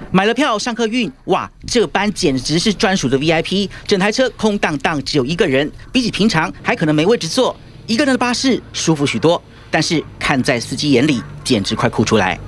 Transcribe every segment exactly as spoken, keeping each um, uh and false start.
买了票上客运，哇，这班简直是专属的 V I P， 整台车空荡荡，只有一个人，比起平常还可能没位置坐。一个人的巴士舒服许多，但是看在司机眼里，简直快哭出来。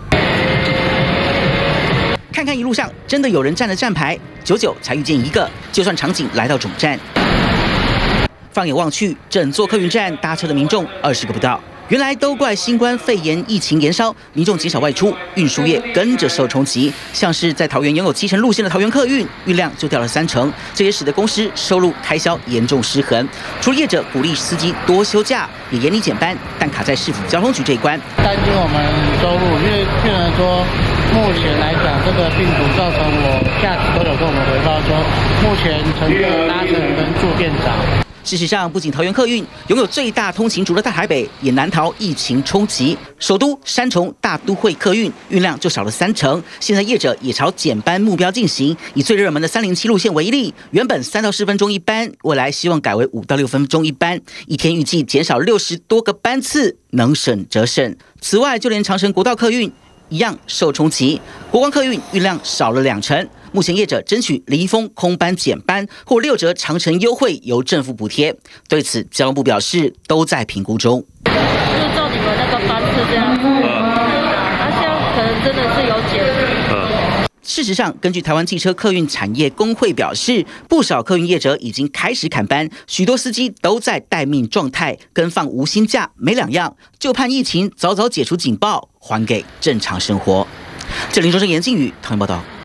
看看一路上真的有人站了站牌，久久才遇见一个，就算场景来到总站。 放眼望去，整座客运站搭车的民众二十个不到。原来都怪新冠肺炎疫情延烧，民众减少外出，运输业跟着受冲击。像是在桃园拥有七成路线的桃园客运，运量就掉了三成，这也使得公司收入开销严重失衡。除了业者鼓励司机多休假，也严厉减班，但卡在市府交通局这一关。 担心我们收入，因为病人说，目前来讲，这个病毒造成我假期都有跟我们回报说，目前乘客搭乘人数变少。 事实上，不仅桃园客运拥有最大通勤族的大台北，也难逃疫情冲击。首都三重大都会客运运量就少了三成。现在业者也朝减班目标进行。以最热门的三零七路线为例，原本三到四分钟一班，未来希望改为五到六分钟一班，一天预计减少六十多个班次，能省则省。此外，就连长城国道客运一样受冲击，国光客运运量少了两成。 目前业者争取离峰空班减班或六折长程优惠由政府补贴，对此交通部表示都在评估中。 就照你们那个班次这样子，啊，现在可能真的是有减。 事实上，根据台湾汽车客运产业工会表示，不少客运业者已经开始砍班，许多司机都在待命状态，跟放无薪假没两样，就盼疫情早早解除警报，还给正常生活。这林中生、严靖宇，台湾报道。